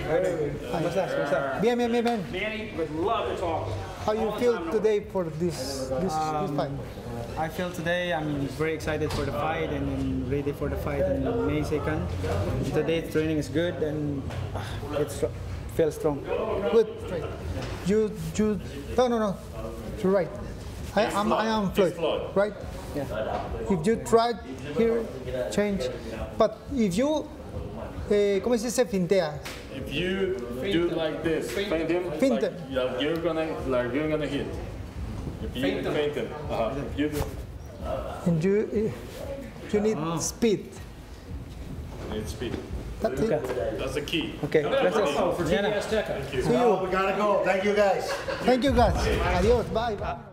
Bien, bien, bien, bien. Manny would love to talk. How you feel today for this fight? I feel today I'm very excited for the fight and I'm ready for the fight on May 2nd. Today training is good and it feels strong. Good. Right. You. No. You're right. I am Floyd. Right? Yeah. If you try here, change. But if you, ¿cómo se dice fintea? If you do like this, feint him, Feint like, him. you're gonna hit. If you feint him, if you do. And you need speed. Need speed. That's it. That's the key. Okay. Gracias. For TBS Checa. See you. We gotta go. Thank you guys. Thank you guys. Adios. Bye.